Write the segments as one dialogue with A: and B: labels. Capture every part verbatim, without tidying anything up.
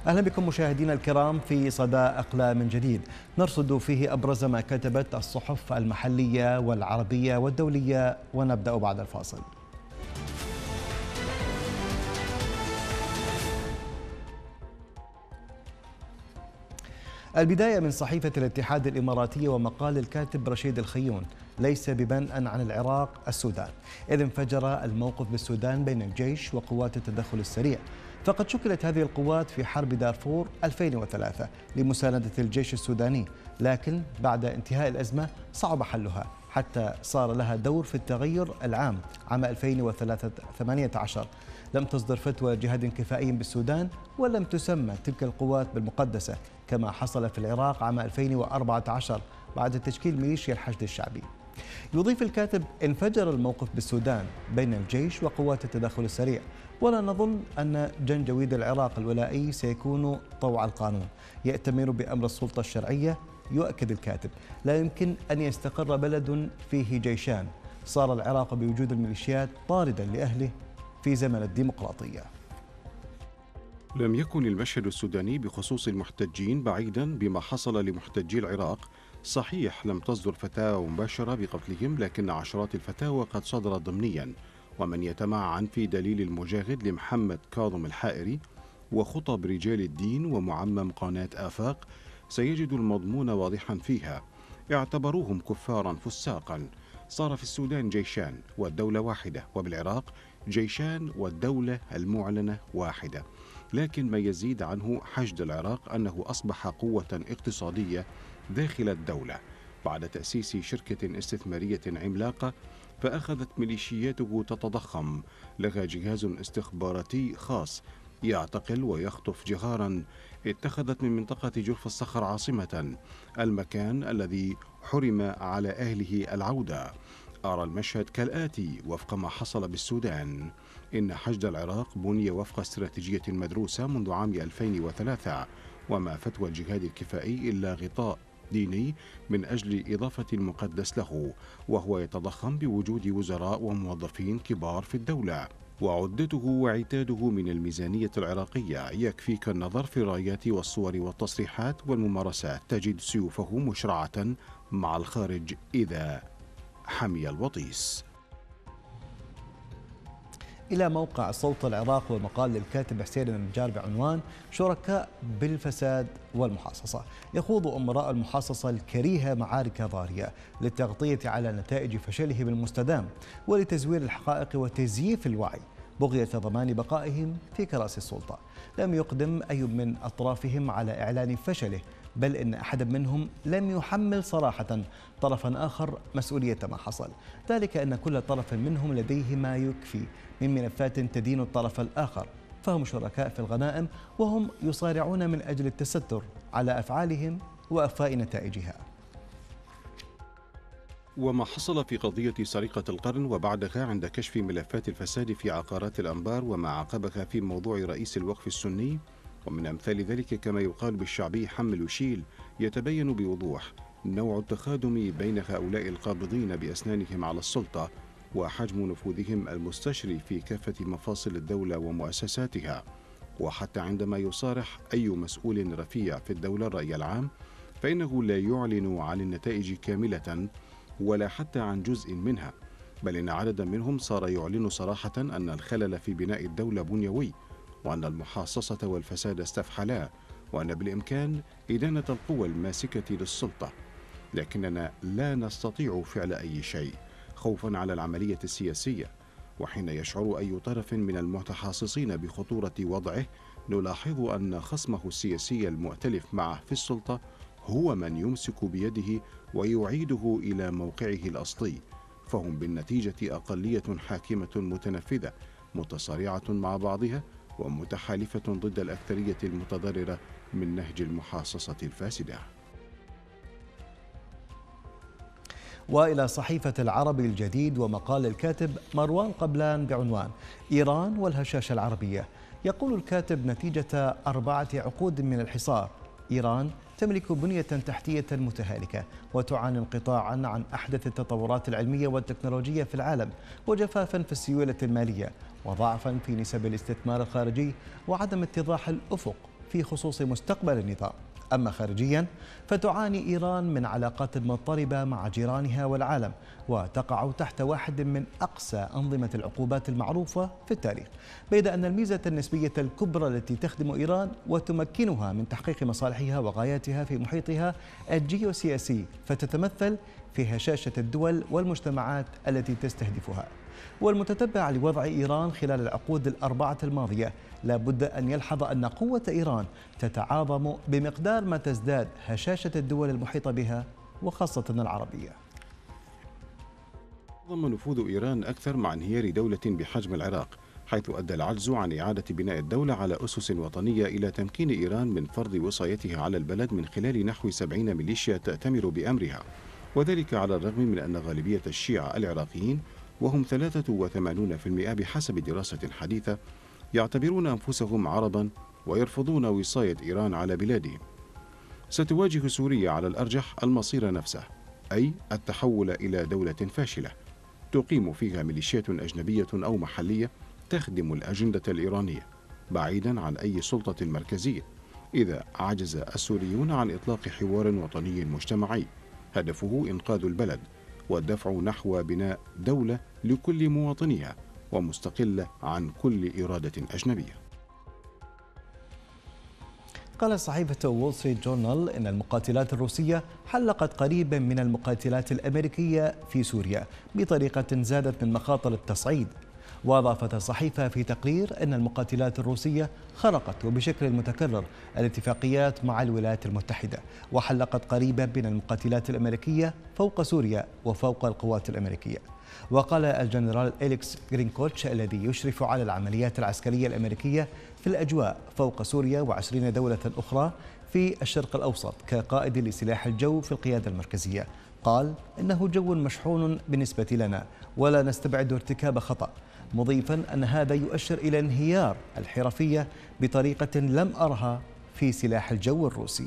A: أهلا بكم مشاهدينا الكرام في صدى أقلام من جديد نرصد فيه أبرز ما كتبت الصحف المحلية والعربية والدولية، ونبدأ بعد الفاصل. البداية من صحيفة الاتحاد الإماراتية ومقال الكاتب رشيد الخيون: ليس ببنأ عن العراق السودان، إذ انفجر الموقف بالسودان بين الجيش وقوات التدخل السريع، فقد شكلت هذه القوات في حرب دارفور ألفين وثلاثة لمساندة الجيش السوداني، لكن بعد انتهاء الأزمة صعب حلها حتى صار لها دور في التغير العام عام ألفين وثمانية عشر. لم تصدر فتوى جهاد كفائي بالسودان، ولم تسمى تلك القوات بالمقدسة كما حصل في العراق عام ألفين وأربعة عشر بعد تشكيل ميليشيا الحشد الشعبي. يضيف الكاتب: انفجر الموقف بالسودان بين الجيش وقوات التدخل السريع، ولا نظن أن جنجويد العراق الولائي سيكون طوع القانون، يأتمر بأمر السلطة الشرعية. يؤكد الكاتب: لا يمكن أن يستقر بلد فيه جيشان. صار العراق بوجود الميليشيات طاردا لأهله في زمن الديمقراطية.
B: لم يكن المشهد السوداني بخصوص المحتجين بعيدا بما حصل لمحتجي العراق. صحيح لم تصدر فتاوى مباشرة بقتلهم، لكن عشرات الفتاوى قد صدرت ضمنيا، ومن يتمعن في دليل المجاهد لمحمد كاظم الحائري وخطب رجال الدين ومعمم قناة آفاق سيجد المضمون واضحا فيها. اعتبروهم كفارا فساقا. صار في السودان جيشان والدولة واحدة، وبالعراق جيشان والدولة المعلنة واحدة. لكن ما يزيد عنه حشد العراق أنه أصبح قوة اقتصادية داخل الدولة بعد تأسيس شركة استثمارية عملاقة، فأخذت ميليشياته تتضخم. لها جهاز استخباراتي خاص يعتقل ويخطف جهارا. اتخذت من منطقة جرف الصخر عاصمة، المكان الذي حرم على أهله العودة. أرى المشهد كالآتي وفق ما حصل بالسودان: إن حشد العراق بني وفق استراتيجية مدروسة منذ عام ألفين وثلاثة، وما فتوى الجهاد الكفائي إلا غطاء ديني من أجل إضافة المقدس له، وهو يتضخم بوجود وزراء وموظفين كبار في الدولة، وعدته وعتاده من الميزانية العراقية. يكفيك النظر في الرايات والصور والتصريحات والممارسات، تجد سيوفه مشرعة مع الخارج إذا حمي الوطيس.
A: إلى موقع صوت العراق ومقال للكاتب حسين النجار بعنوان: شركاء بالفساد والمحاصصة. يخوض أمراء المحاصصة الكريهة معارك ضارية للتغطية على نتائج فشله بالمستدام ولتزوير الحقائق وتزييف الوعي بغية ضمان بقائهم في كراسي السلطة. لم يقدم أي من أطرافهم على إعلان فشله، بل إن أحد منهم لم يحمل صراحة طرفا آخر مسؤولية ما حصل. ذلك أن كل طرف منهم لديه ما يكفي من ملفات تدين الطرف الآخر، فهم شركاء في الغنائم، وهم يصارعون من أجل التستر على أفعالهم وأخفاء نتائجها.
B: وما حصل في قضية سرقة القرن وبعدها عند كشف ملفات الفساد في عقارات الأنبار، وما عقبها في موضوع رئيس الوقف السني، ومن أمثال ذلك كما يقال بالشعبي حمل وشيل، يتبين بوضوح نوع التخادم بين هؤلاء القابضين بأسنانهم على السلطة وحجم نفوذهم المستشري في كافة مفاصل الدولة ومؤسساتها. وحتى عندما يصارح أي مسؤول رفيع في الدولة الرأي العام، فإنه لا يعلن عن النتائج كاملة ولا حتى عن جزء منها، بل إن عددا منهم صار يعلن صراحة أن الخلل في بناء الدولة بنيوي، وأن المحاصصة والفساد استفحلا، وأن بالإمكان إدانة القوى الماسكة للسلطة. لكننا لا نستطيع فعل أي شيء خوفا على العملية السياسية. وحين يشعر أي طرف من المتحاصصين بخطورة وضعه، نلاحظ أن خصمه السياسي المؤتلف معه في السلطة هو من يمسك بيده ويعيده إلى موقعه الأصلي، فهم بالنتيجة أقلية حاكمة متنفذة متصارعة مع بعضها ومتحالفة ضد الأكثرية المتضررة من نهج المحاصصة الفاسدة.
A: وإلى صحيفة العربي الجديد ومقال الكاتب مروان قبلان بعنوان: إيران والهشاشة العربية. يقول الكاتب: نتيجة أربعة عقود من الحصار، إيران تملك بنية تحتية متهالكة، وتعاني انقطاعا عن أحدث التطورات العلمية والتكنولوجية في العالم، وجفافا في السيولة المالية، وضعفا في نسب الاستثمار الخارجي، وعدم اتضاح الأفق في خصوص مستقبل النظام. أما خارجيا فتعاني إيران من علاقات مضطربة مع جيرانها والعالم، وتقع تحت واحد من أقسى أنظمة العقوبات المعروفة في التاريخ، بيد أن الميزة النسبية الكبرى التي تخدم إيران وتمكنها من تحقيق مصالحها وغاياتها في محيطها الجيوسياسي فتتمثل في هشاشة الدول والمجتمعات التي تستهدفها. والمتتبع لوضع إيران خلال العقود الأربعة الماضية لا بد أن يلحظ أن قوة إيران تتعاظم بمقدار ما تزداد هشاشة الدول المحيطة بها وخاصة العربية.
B: ضم نفوذ إيران أكثر مع انهيار دولة بحجم العراق، حيث أدى العجز عن إعادة بناء الدولة على أسس وطنية إلى تمكين إيران من فرض وصايتها على البلد من خلال نحو سبعين ميليشيا تأتمر بأمرها، وذلك على الرغم من أن غالبية الشيعة العراقيين وهم ثلاثة وثمانين بالمئة بحسب دراسة حديثة يعتبرون أنفسهم عربا ويرفضون وصاية إيران على بلادهم. ستواجه سوريا على الأرجح المصير نفسه، أي التحول إلى دولة فاشلة تقيم فيها ميليشيات أجنبية أو محلية تخدم الأجندة الإيرانية بعيدا عن أي سلطة مركزية، إذا عجز السوريون عن إطلاق حوار وطني مجتمعي هدفه إنقاذ البلد والدفع نحو بناء دولة لكل مواطنيها ومستقلة عن كل إرادة أجنبية.
A: قالت صحيفة وول ستريت جورنال إن المقاتلات الروسية حلقت قريبا من المقاتلات الأمريكية في سوريا بطريقة زادت من مخاطر التصعيد. وأضافت الصحيفة في تقرير أن المقاتلات الروسية خرقت وبشكل متكرر الاتفاقيات مع الولايات المتحدة وحلقت قريبا من المقاتلات الأمريكية فوق سوريا وفوق القوات الأمريكية. وقال الجنرال إليكس غرينكوتش الذي يشرف على العمليات العسكرية الأمريكية في الأجواء فوق سوريا وعشرين دولة أخرى في الشرق الأوسط كقائد لسلاح الجو في القيادة المركزية، قال إنه جو مشحون بالنسبة لنا ولا نستبعد ارتكاب خطأ، مضيفا أن هذا يؤشر إلى انهيار الحرفية بطريقة لم أرها في سلاح الجو الروسي.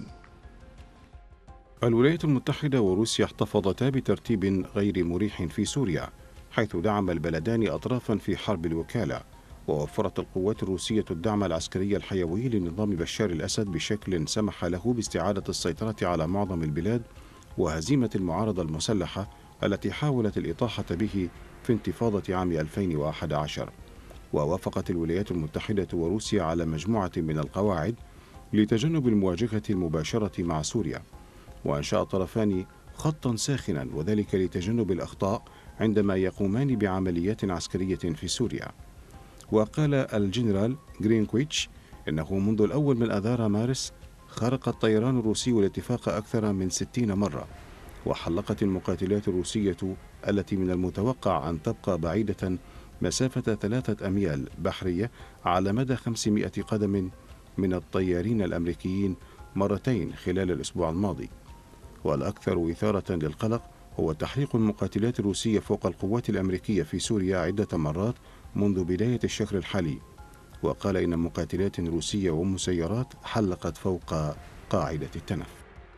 B: الولايات المتحدة وروسيا احتفظتا بترتيب غير مريح في سوريا، حيث دعم البلدان أطرافا في حرب الوكالة، ووفرت القوات الروسية الدعم العسكري الحيوي لنظام بشار الأسد بشكل سمح له باستعادة السيطرة على معظم البلاد وهزيمة المعارضة المسلحة التي حاولت الإطاحة به في انتفاضة عام ألفين وأحد عشر. ووافقت الولايات المتحدة وروسيا على مجموعة من القواعد لتجنب المواجهة المباشرة مع سوريا، وأنشأ الطرفان خطا ساخنا وذلك لتجنب الأخطاء عندما يقومان بعمليات عسكرية في سوريا. وقال الجنرال غرينكويتش إنه منذ الأول من آذار مارس خرق الطيران الروسي الاتفاق أكثر من ستين مرة، وحلقت المقاتلات الروسية التي من المتوقع أن تبقى بعيدة مسافة ثلاثة أميال بحرية على مدى خمسمائة قدم من الطيارين الأمريكيين مرتين خلال الأسبوع الماضي. والأكثر إثارة للقلق هو تحليق المقاتلات الروسية فوق القوات الأمريكية في سوريا عدة مرات منذ بداية الشهر الحالي. وقال إن مقاتلات روسية ومسيرات حلقت فوق قاعدة التنف.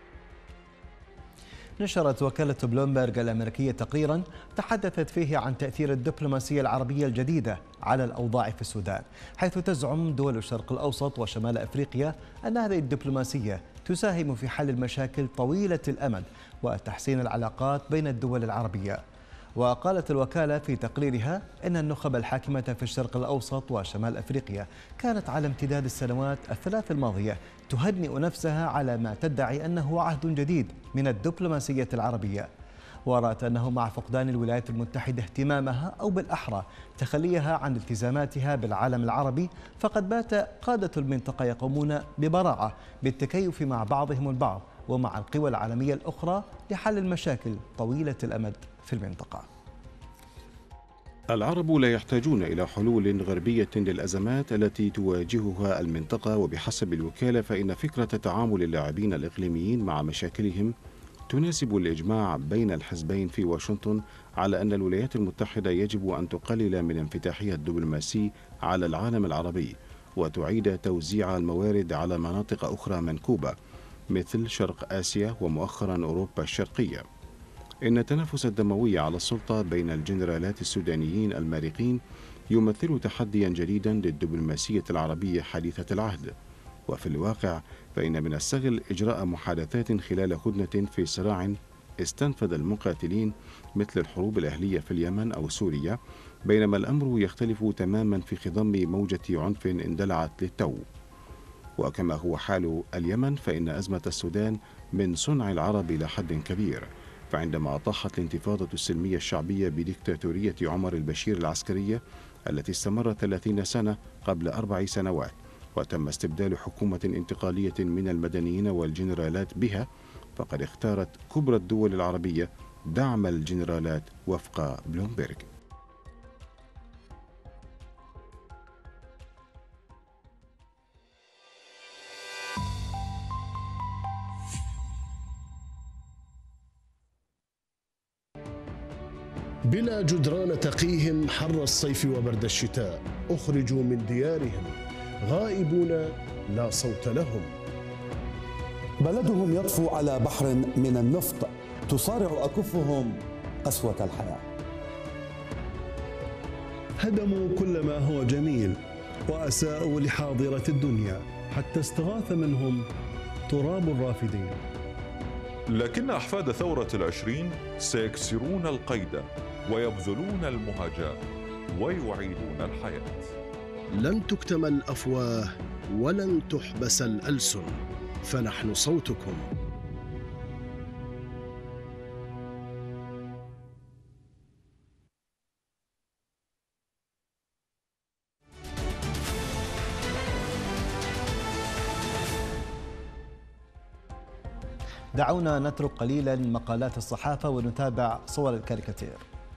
A: نشرت وكالة بلومبرغ الأمريكية تقريرا تحدثت فيه عن تأثير الدبلوماسية العربية الجديدة على الأوضاع في السودان، حيث تزعم دول الشرق الأوسط وشمال أفريقيا أن هذه الدبلوماسية تساهم في حل المشاكل طويلة الأمد وتحسين العلاقات بين الدول العربية. وقالت الوكالة في تقريرها أن النخب الحاكمة في الشرق الأوسط وشمال أفريقيا كانت على امتداد السنوات الثلاث الماضية تهنئ نفسها على ما تدعي أنه عهد جديد من الدبلوماسية العربية، ورأت أنه مع فقدان الولايات المتحدة اهتمامها أو بالأحرى تخليها عن التزاماتها بالعالم العربي، فقد بات قادة المنطقة يقومون ببراعة بالتكيف مع بعضهم البعض ومع القوى العالمية الأخرى لحل المشاكل طويلة الأمد في المنطقة.
B: العرب لا يحتاجون إلى حلول غربية للأزمات التي تواجهها المنطقة، وبحسب الوكالة فإن فكرة تعامل اللاعبين الإقليميين مع مشاكلهم تناسب الإجماع بين الحزبين في واشنطن على أن الولايات المتحدة يجب أن تقلل من انفتاحها الدبلوماسي على العالم العربي وتعيد توزيع الموارد على مناطق أخرى منكوبة مثل شرق آسيا ومؤخرا أوروبا الشرقية. إن التنافس الدموي على السلطة بين الجنرالات السودانيين المارقين يمثل تحديا جديدا للدبلوماسية العربية حديثة العهد، وفي الواقع فإن من السهل إجراء محادثات خلال هدنة في صراع استنفذ المقاتلين مثل الحروب الأهلية في اليمن أو سوريا، بينما الأمر يختلف تماما في خضم موجة عنف اندلعت للتو. وكما هو حال اليمن، فإن أزمة السودان من صنع العرب إلى حد كبير، فعندما طاحت الانتفاضة السلمية الشعبية بديكتاتورية عمر البشير العسكرية التي استمرت ثلاثين سنة قبل أربع سنوات، وتم استبدال حكومة انتقالية من المدنيين والجنرالات بها، فقد اختارت كبرى الدول العربية دعم الجنرالات وفق بلومبيرغ.
C: بلا جدران تقيهم حر الصيف وبرد الشتاء، أخرجوا من ديارهم غائبون لا صوت لهم.
D: بلدهم يطفو على بحر من النفط، تصارع أكفهم قسوة الحياة.
E: هدموا كل ما هو جميل وأساءوا لحاضرة الدنيا، حتى استغاث منهم تراب الرافدين.
F: لكن أحفاد ثورة العشرين سيكسرون القيد ويبذلون المهجة ويعيدون الحياة.
C: لن تكتم الأفواه ولن تحبس الألسن، فنحن صوتكم.
A: دعونا نترك قليلا مقالات الصحافة ونتابع صور الكاريكاتير.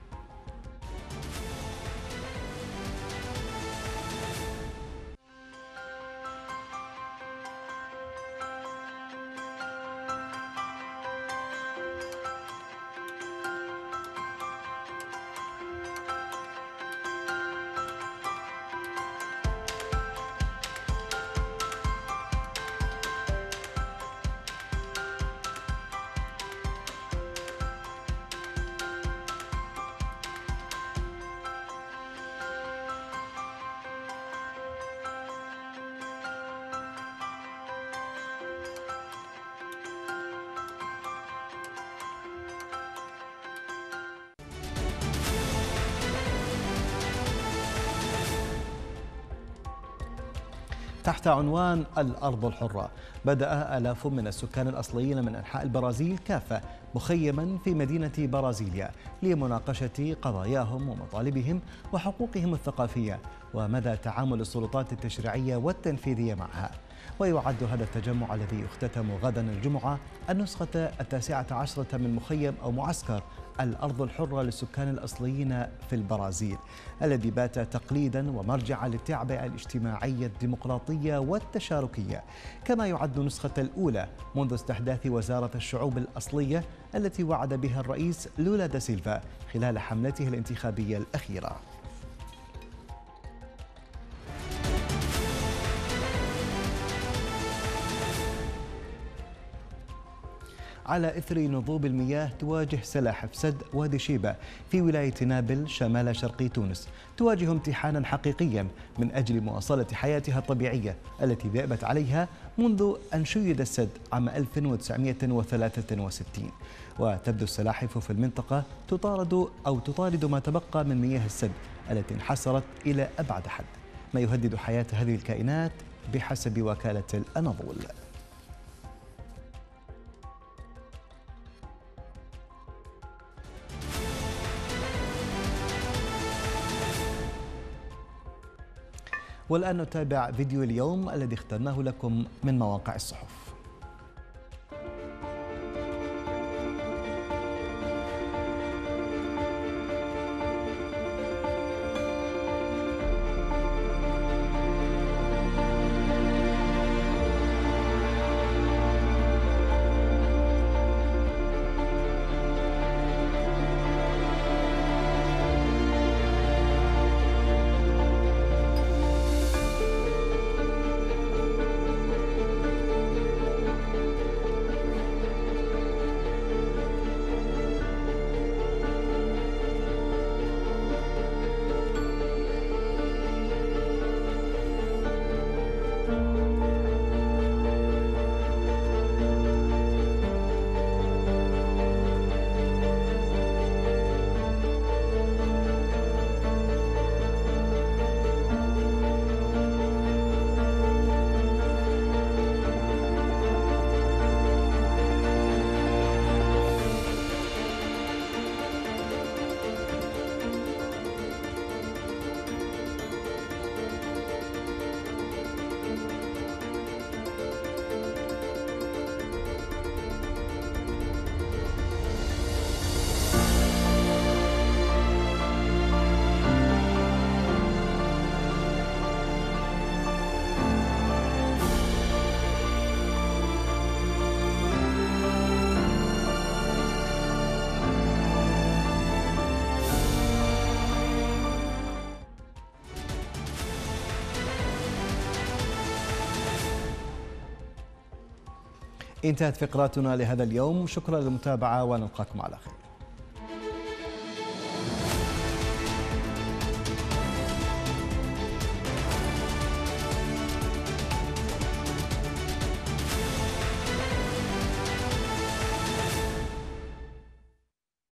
A: تحت عنوان الأرض الحرة، بدأ آلاف من السكان الأصليين من أنحاء البرازيل كافة مخيما في مدينة برازيليا لمناقشة قضاياهم ومطالبهم وحقوقهم الثقافية ومدى تعامل السلطات التشريعية والتنفيذية معها. ويعد هذا التجمع الذي يختتم غدا الجمعة النسخة التاسعة عشرة من مخيم أو معسكر الأرض الحرة للسكان الأصليين في البرازيل، الذي بات تقليدا ومرجعا للتعبئة الاجتماعية الديمقراطية والتشاركية، كما يعد نسخة الأولى منذ استحداث وزارة الشعوب الأصلية التي وعد بها الرئيس لولا دا سيلفا خلال حملته الانتخابية الأخيرة. على إثر نضوب المياه تواجه سلاحف سد وادي شيبة في ولاية نابل شمال شرقي تونس تواجه امتحانا حقيقيا من أجل مواصلة حياتها الطبيعية التي ذأبت عليها منذ أن شيد السد عام ألف وتسعمئة وثلاثة وستين. وتبدو السلاحف في المنطقة تطارد أو تطارد ما تبقى من مياه السد التي انحسرت إلى أبعد حد، ما يهدد حياة هذه الكائنات بحسب وكالة الأناضول. والآن نتابع فيديو اليوم الذي اخترناه لكم من مواقع الصحف. انتهت فقراتنا لهذا اليوم، شكرا للمتابعة ونلقاكم على خير.